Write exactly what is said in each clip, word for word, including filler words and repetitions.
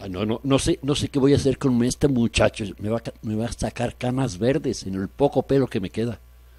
Ah, no, no, no sé, no sé qué voy a hacer con este muchacho. Me va, a, me va a sacar canas verdes en el poco pelo que me queda.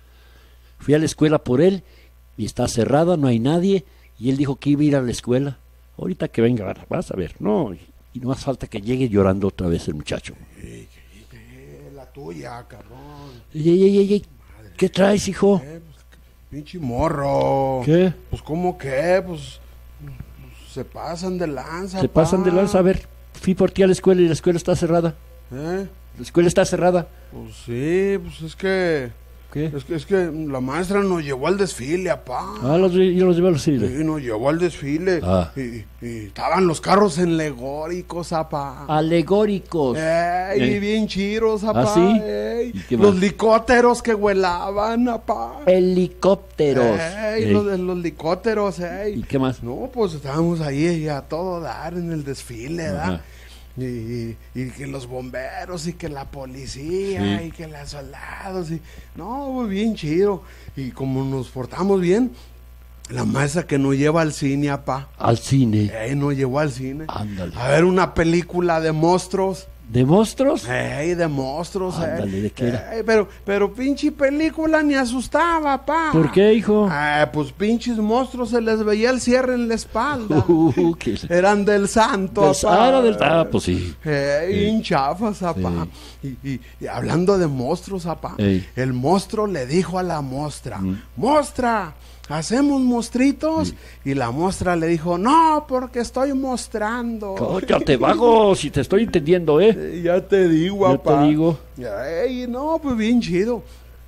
Fui a la escuela por él y está cerrada, no hay nadie. Y él dijo que iba a ir a la escuela. Ahorita que venga, vas a ver. No, y no hace falta que llegue llorando otra vez el muchacho. Ey, ey, ey, la tuya, cabrón. Ey, ey, ey, ey, ¿qué traes, hijo? Eh, pues, pinche morro. ¿Qué? Pues, ¿cómo qué? Pues, pues se pasan de lanza. Se pa. pasan de lanza. A ver, fui por ti a la escuela y la escuela está cerrada. ¿Eh? La escuela está cerrada. Pues sí, pues es que. ¿Qué? Es que, es que la maestra nos llevó al desfile, apá. Ah, los, yo los llevé a los cines. Sí, nos llevó al desfile. Ah. Y, y estaban los carros enlegóricos, apá. Alegóricos. Ey, Eh. bien chiros, apá. ¿Ah, sí? Ey, ¿Y qué los más? licópteros que vuelaban, apá. Helicópteros. Ey, Ey. los de los licópteros, ey. ¿Y qué más? No, pues estábamos ahí a todo dar en el desfile, ¿verdad? Ajá. Y, y, y que los bomberos y que la policía Sí. y que los soldados y no, muy bien chido. Y como nos portamos bien, la maestra que nos lleva al cine, apá. Al cine. Ey, nos llevó al cine. Ándale. A ver una película de monstruos. ¿De monstruos? Ey, de monstruos, Ándale, ey. ¿de qué era? Ey, pero, pero pinche película ni asustaba, pa. ¿Por qué, hijo? Ah, pues pinches monstruos se les veía el cierre en la espalda. Uh, qué- Eran del santo, Pues, apá. ah, era del- ah, pues sí. Ey, Sí. bien chafas, apá. Y, y- y hablando de monstruos, apá. Ey. El monstruo le dijo a la mostra, Mm. mostra, ¿hacemos mostritos? Y la mostra le dijo, no, porque estoy mostrando. Cállate, vago, si te estoy entendiendo, ¿eh? Eh, Ya te digo, Ya apá. te digo. Ey, no, pues bien chido.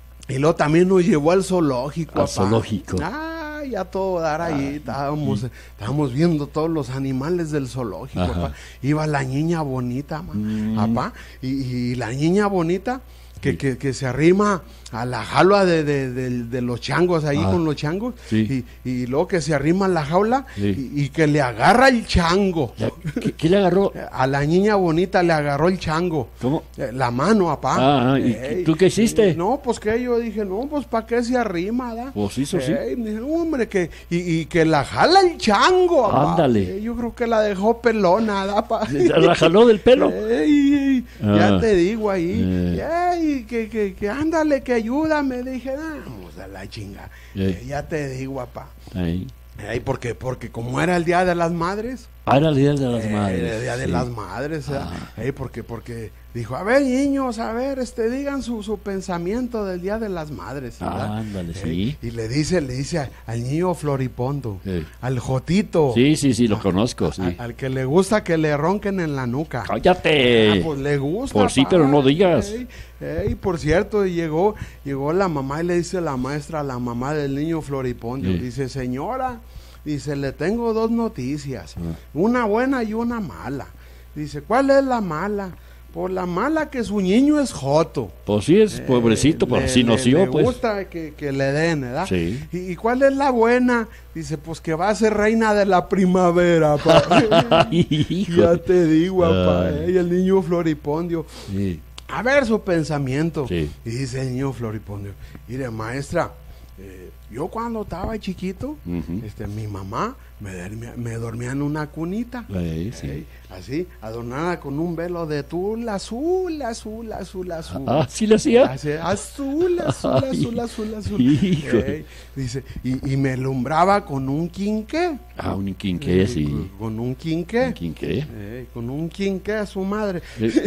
Y luego también nos llevó al zoológico, Al apá. zoológico. Ah, ya todo dar ahí. Estábamos, estábamos viendo todos los animales del zoológico, Ajá. apá. Iba la niña bonita, ma, Mm. apá. Y, y la niña bonita que, que, que se arrima a la jaula de, de, de- de los changos, ahí Ah. con los changos. Sí. Y, y luego que se arrima a la jaula Sí. y, y que le agarra el chango. Ya, ¿Qué, qué le agarró? A la niña bonita le agarró el chango. ¿Cómo? Eh, La mano, apá. Ah, ¿y Ey, tú qué hiciste? y- No, pues que yo dije, no, pues ¿para qué se arrima, da? Pues hizo, sí. Ey, me dije, no, hombre, que, y, y que la jala el chango, apá. Ándale. Eh, Yo creo que la dejó pelona, da, pa. ¿La jaló del pelo? Ey, ey, Ah. ya te digo ahí. Eh. Ey, que, que, que ándale, que ayúdame. Dije, vamos a la chinga. Ey. Eh, ya te digo, apá. Ahí. Ey, porque, porque como era el Día de las Madres, Ah, era el día de las eh, madres. el Día de sí. las Madres, ¿verdad? Ah. Ey, porque, porque dijo, a ver, niños, a ver, este, digan su, su pensamiento del Día de las Madres, ¿verdad? Ah, ándale, Ey, sí. y le dice, le dice a- al niño Floripondo, Sí. al Jotito, Sí, sí, sí, lo conozco, sí. a- al que le gusta que le ronquen en la nuca. Cállate. Ah, pues le gusta. Por sí, pa. pero no digas. Ey, ey, por cierto, llegó, llegó la mamá y le dice la maestra, la mamá del niño Floripondio, Sí. dice, señora, dice, le tengo dos noticias, Ah. una buena y una mala. Dice, ¿cuál es la mala? Por la mala que su niño es joto. Pues sí, es pobrecito, Eh, pero le- sí le- nació, le pues. gusta que, que le den, ¿verdad? Sí. ¿Y, y cuál es la buena? Dice, pues que va a ser reina de la primavera, pa. Ay, hijo. Ya te digo, papá. Ay. Y el niño Floripondio. Sí. A ver su pensamiento. Sí. Y dice el niño Floripondio, mire, maestra, eh, yo cuando estaba chiquito, Ujú. este, mi mamá me dormía, me dormía en una cunita. Ahí, sí. Ey, así, adornada con un velo de tul, azul, azul, azul, azul. Ah, ¿sí le hacía? Así, azul, azul, Ay, azul, azul, azul. hijo. Ey, dice, y, y me alumbraba con un quinqué. Ah, un quinqué, Ey, sí. Con, con un quinqué. Un quinqué. Ey, con un quinqué a su madre.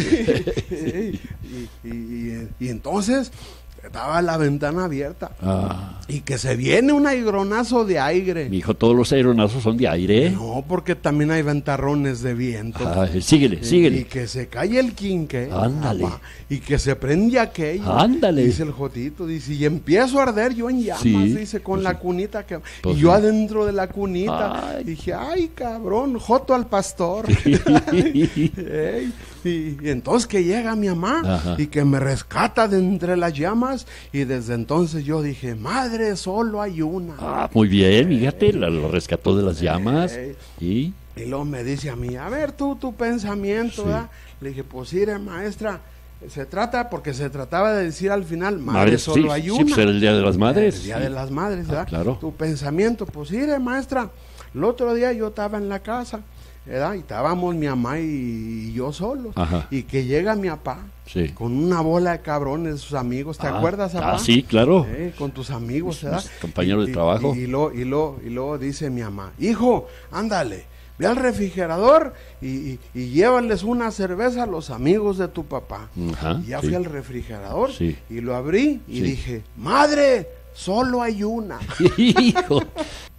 Ey, y, y- y- y entonces estaba la ventana abierta. Ah, Y que se viene un aigronazo de aire. mi hijo, todos los aeronazos son de aire. No, porque también hay ventarrones de viento. Ah, síguele, Y- Y síguele. que se cae el quinque. Ándale. papá, y que se prende aquello. Ándale. Dice el Jotito, dice, y empiezo a arder yo en llamas, Sí, dice, con pues la sí. cunita que... Pues y yo sí. adentro de la cunita. Ay. Dije, ay, cabrón, Joto al pastor. Ey, y, y entonces que llega mi mamá Ajá. y que me rescata de entre las llamas. Y desde entonces yo dije, madre, solo hay una. Ah, muy bien, fíjate, la- lo rescató de las llamas. Ey. Y Y luego me dice a mí, a ver tú, tu pensamiento, Sí. ¿verdad? Le dije, pues mire, maestra, se trata, porque se trataba de decir al final, madre, madre, solo sí, hay sí, una. pues era el Día de las Madres. El Día sí. de las Madres, Ah, ¿verdad? claro. Tu pensamiento, pues mire, maestra, El otro día yo estaba en la casa, ¿verdad? Y estábamos mi mamá y, y yo solos. Ajá. Y que llega mi papá Sí. con una bola de cabrones de sus amigos. ¿Te Ah, acuerdas, papá? Ah, sí, claro. Eh, con tus amigos, Mis- ¿verdad? mis compañeros Y- de y- trabajo. Y, y, luego, y, luego, y luego dice mi mamá, hijo, ándale, ve al refrigerador y, y, y llévales una cerveza a los amigos de tu papá. Ajá, Y ya sí. fui al refrigerador Sí. y lo abrí y Sí. dije, madre, solo hay una. Hijo,